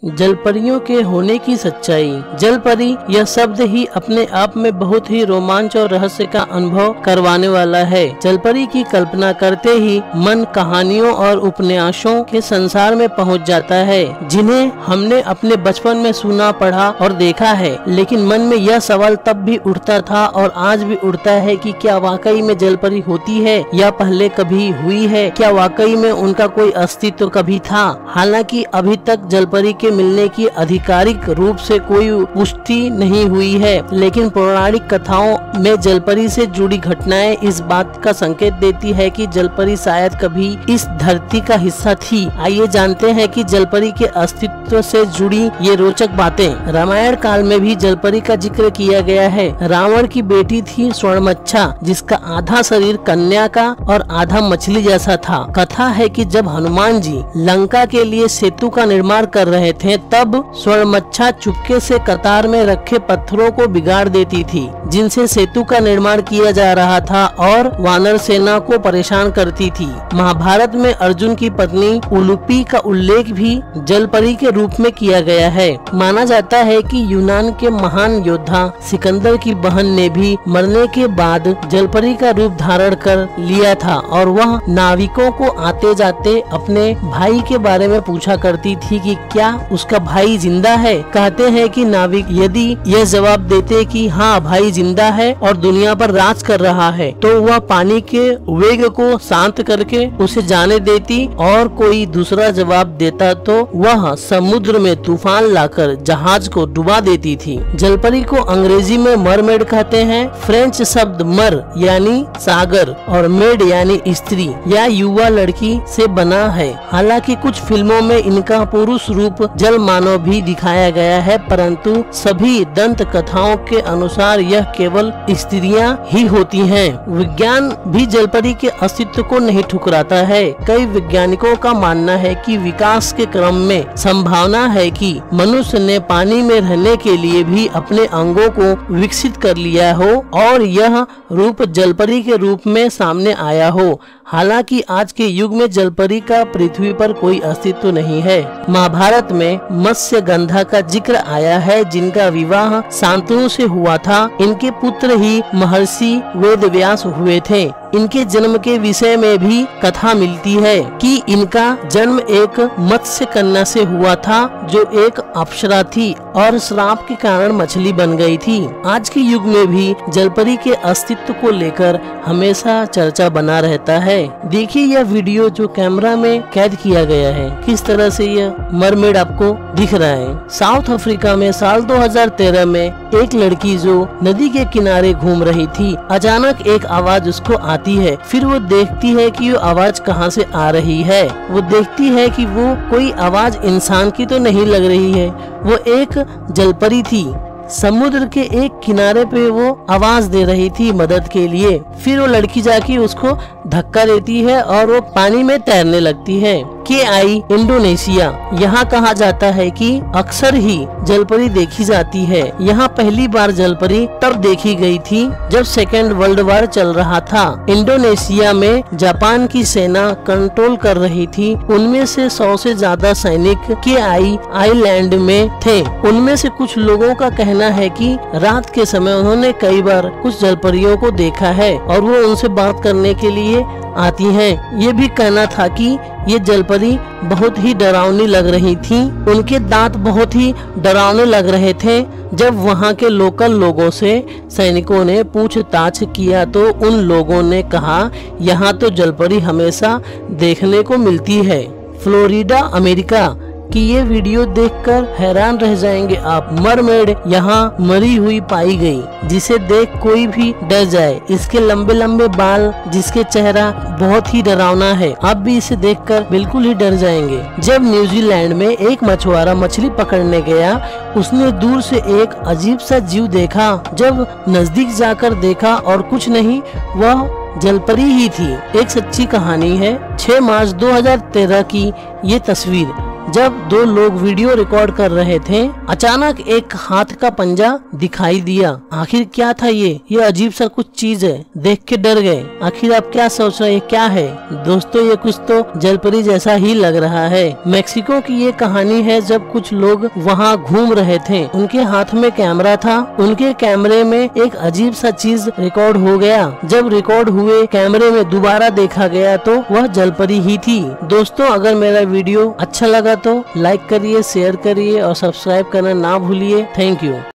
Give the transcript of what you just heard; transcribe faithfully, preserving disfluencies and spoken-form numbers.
जलपरियों के होने की सच्चाई। जलपरी यह शब्द ही अपने आप में बहुत ही रोमांच और रहस्य का अनुभव करवाने वाला है। जलपरी की कल्पना करते ही मन कहानियों और उपन्यासों के संसार में पहुंच जाता है, जिन्हें हमने अपने बचपन में सुना, पढ़ा और देखा है। लेकिन मन में यह सवाल तब भी उठता था और आज भी उठता है कि क्या वाकई में जलपरी होती है या पहले कभी हुई है? क्या वाकई में उनका कोई अस्तित्व कभी था? हालांकि अभी तक जलपरी के मिलने की आधिकारिक रूप से कोई पुष्टि नहीं हुई है, लेकिन पौराणिक कथाओं में जलपरी से जुड़ी घटनाएं इस बात का संकेत देती है कि जलपरी शायद कभी इस धरती का हिस्सा थी। आइए जानते हैं कि जलपरी के अस्तित्व से जुड़ी ये रोचक बातें। रामायण काल में भी जलपरी का जिक्र किया गया है। रावण की बेटी थी स्वर्णमच्छा, जिसका आधा शरीर कन्या का और आधा मछली जैसा था। कथा है कि जब हनुमान जी लंका के लिए सेतु का निर्माण कर रहे थे, तब स्वर्णमच्छा चुपके से कतार में रखे पत्थरों को बिगाड़ देती थी, जिनसे सेतु का निर्माण किया जा रहा था और वानर सेना को परेशान करती थी। महाभारत में अर्जुन की पत्नी उलूपी का उल्लेख भी जलपरी के रूप में किया गया है। माना जाता है कि यूनान के महान योद्धा सिकंदर की बहन ने भी मरने के बाद जलपरी का रूप धारण कर लिया था और वह नाविकों को आते जाते अपने भाई के बारे में पूछा करती थी कि क्या उसका भाई जिंदा है। कहते हैं कि नाविक यदि यह जवाब देते कि हाँ भाई जिंदा है और दुनिया पर राज कर रहा है, तो वह पानी के वेग को शांत करके उसे जाने देती, और कोई दूसरा जवाब देता तो वह समुद्र में तूफान लाकर जहाज को डुबा देती थी। जलपरी को अंग्रेजी में मरमेड कहते हैं। फ्रेंच शब्द मर यानी सागर और मेड यानी स्त्री या युवा लड़की से बना है। हालांकि कुछ फिल्मों में इनका पुरुष रूप जल मानव भी दिखाया गया है, परंतु सभी दंत कथाओं के अनुसार यह केवल स्त्रियां ही होती हैं। विज्ञान भी जलपरी के अस्तित्व को नहीं ठुकराता है। कई वैज्ञानिकों का मानना है कि विकास के क्रम में संभावना है कि मनुष्य ने पानी में रहने के लिए भी अपने अंगों को विकसित कर लिया हो और यह रूप जलपरी के रूप में सामने आया हो। हालांकि आज के युग में जलपरी का पृथ्वी पर कोई अस्तित्व नहीं है। महाभारत में मत्स्यगंधा का जिक्र आया है, जिनका विवाह शांतनु से हुआ था। इनके पुत्र ही महर्षि वेदव्यास हुए थे। इनके जन्म के विषय में भी कथा मिलती है कि इनका जन्म एक मत्स्य कन्या से हुआ था, जो एक अप्सरा थी और श्राप के कारण मछली बन गई थी। आज के युग में भी जलपरी के अस्तित्व को लेकर हमेशा चर्चा बना रहता है। देखिए यह वीडियो जो कैमरा में कैद किया गया है, किस तरह से यह मरमेड आपको दिख रहा है। साउथ अफ्रीका में साल दो हज़ार तेरह में एक लड़की जो नदी के किनारे घूम रही थी, अचानक एक आवाज उसको आती है। फिर वो देखती है कि वो आवाज कहाँ से आ रही है। वो देखती है कि वो कोई आवाज इंसान की तो नहीं लग रही है, वो एक जलपरी थी। समुद्र के एक किनारे पे वो आवाज दे रही थी मदद के लिए। फिर वो लड़की जाके उसको धक्का देती है और वो पानी में तैरने लगती है। के आई इंडोनेशिया, यहाँ कहा जाता है कि अक्सर ही जलपरी देखी जाती है। यहाँ पहली बार जलपरी तब देखी गई थी जब सेकेंड वर्ल्ड वॉर चल रहा था। इंडोनेशिया में जापान की सेना कंट्रोल कर रही थी। उनमें से सौ से ज्यादा सैनिक के आई आइलैंड में थे। उनमें से कुछ लोगों का कहना है कि रात के समय उन्होंने कई बार कुछ जलपरियों को देखा है और वो उनसे बात करने के लिए आती हैं। ये भी कहना था कि ये जलपरी बहुत ही डरावनी लग रही थी। उनके दांत बहुत ही डरावने लग रहे थे। जब वहाँ के लोकल लोगों से सैनिकों ने पूछताछ किया तो उन लोगों ने कहा यहाँ तो जलपरी हमेशा देखने को मिलती है। फ्लोरिडा अमेरिका कि ये वीडियो देखकर हैरान रह जाएंगे आप। मरमेड यहाँ मरी हुई पाई गई, जिसे देख कोई भी डर जाए। इसके लंबे लंबे बाल, जिसके चेहरा बहुत ही डरावना है, आप भी इसे देखकर बिल्कुल ही डर जाएंगे। जब न्यूजीलैंड में एक मछुआरा मछली पकड़ने गया, उसने दूर से एक अजीब सा जीव देखा। जब नजदीक जाकर देखा और कुछ नहीं, वह जलपरी ही थी। एक सच्ची कहानी है। छह मार्च दो हज़ार तेरह की ये तस्वीर। जब दो लोग वीडियो रिकॉर्ड कर रहे थे, अचानक एक हाथ का पंजा दिखाई दिया। आखिर क्या था ये ये अजीब सा कुछ चीज है, देख के डर गए। आखिर आप क्या सोच रहे हैं, क्या है दोस्तों? ये कुछ तो जलपरी जैसा ही लग रहा है। मेक्सिको की ये कहानी है, जब कुछ लोग वहाँ घूम रहे थे, उनके हाथ में कैमरा था, उनके कैमरे में एक अजीब सा चीज रिकॉर्ड हो गया। जब रिकॉर्ड हुए कैमरे में दोबारा देखा गया तो वह जलपरी ही थी। दोस्तों, अगर मेरा वीडियो अच्छा लगा तो लाइक करिए, शेयर करिए और सब्सक्राइब करना ना भूलिए। Thank you.